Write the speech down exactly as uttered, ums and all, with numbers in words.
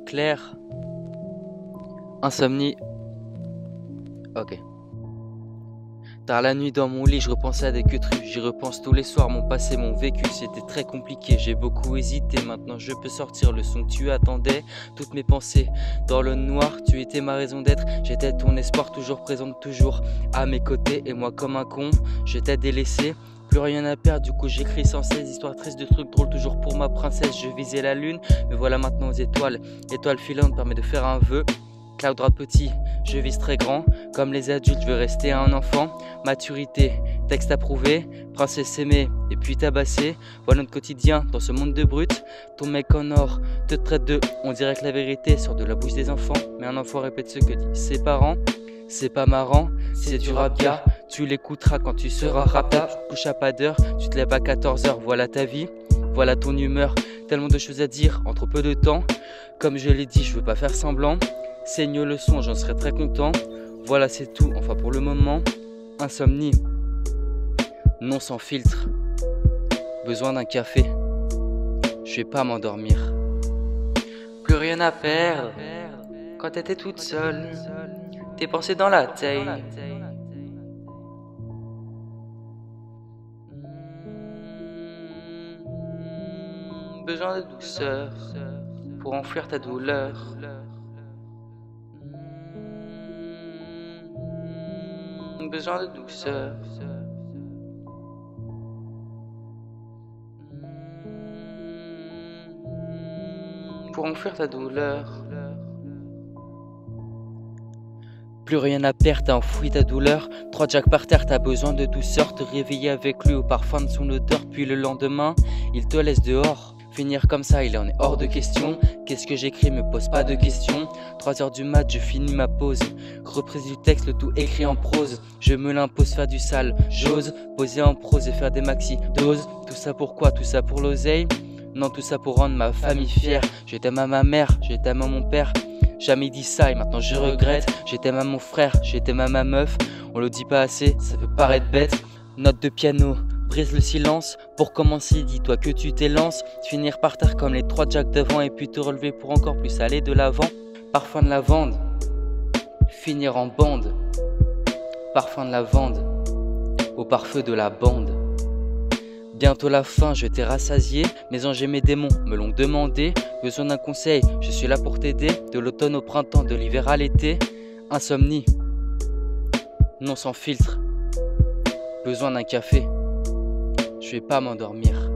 clair. Insomnie. Ok. Tard la nuit dans mon lit, je repensais à des queutrues. J'y repense tous les soirs, mon passé, mon vécu. C'était très compliqué, j'ai beaucoup hésité. Maintenant je peux sortir le son que tu attendais. Toutes mes pensées dans le noir, tu étais ma raison d'être. J'étais ton espoir, toujours présente, toujours à mes côtés. Et moi comme un con, je t'ai délaissé. Plus rien à perdre, du coup j'écris sans cesse. Histoires tristes de trucs drôles, toujours pour ma princesse. Je visais la lune, me voilà maintenant aux étoiles. Étoile filante permet de faire un vœu. Cloudra petit, je vise très grand. Comme les adultes, je veux rester un enfant. Maturité, texte approuvé. Princesse aimée et puis tabassée. Voilà notre quotidien dans ce monde de brutes. Ton mec en or te traite de... On dirait que la vérité sort de la bouche des enfants. Mais un enfant répète ce que disent ses parents. C'est pas marrant, c'est du rap gars. Tu l'écouteras quand tu seras rapta. Tu te couches à pas d'heure, tu te lèves à quatorze heures. Voilà ta vie, voilà ton humeur. Tellement de choses à dire en trop peu de temps. Comme je l'ai dit, je veux pas faire semblant. Saigne le son, j'en serais très content. Voilà c'est tout, enfin pour le moment. Insomnie, non sans filtre. Besoin d'un café, je vais pas m'endormir. Plus rien à perdre. Quand t'étais toute seule, tes pensées dans la taille. Besoin de douceur pour enfouir ta douleur. Besoin de douceur. Pour enfouir ta douleur. Plus rien à perdre, t'as enfoui ta douleur. Trois jacks par terre, t'as besoin de douceur. Te réveiller avec lui au parfum de son odeur. Puis le lendemain, il te laisse dehors. Finir comme ça, il en est hors de question. Qu'est-ce que j'écris, me pose pas de questions. Trois heures du mat, je finis ma pause. Reprise du texte, le tout écrit en prose. Je me l'impose, faire du sale, j'ose. Poser en prose et faire des maxi doses. Tout ça pourquoi? Tout ça pour l'oseille? Non, tout ça pour rendre ma famille fière. Je t'aime à ma mère, je t'aime à mon père. Jamais dit ça et maintenant je regrette. Je t'aime à mon frère, je t'aime à ma meuf. On le dit pas assez, ça peut paraître bête. Note de piano, brise le silence. Pour commencer, dis-toi que tu t'élances. Finir par terre comme les trois jacks devant. Et puis te relever pour encore plus aller de l'avant. Parfum de lavande, finir en bande. Parfum de lavande, au pare-feu de la bande. Bientôt la fin, je t'ai rassasié. Mes anges et mes démons me l'ont demandé. Besoin d'un conseil, je suis là pour t'aider. De l'automne au printemps, de l'hiver à l'été. Insomnie, non sans filtre. Besoin d'un café, je vais pas m'endormir.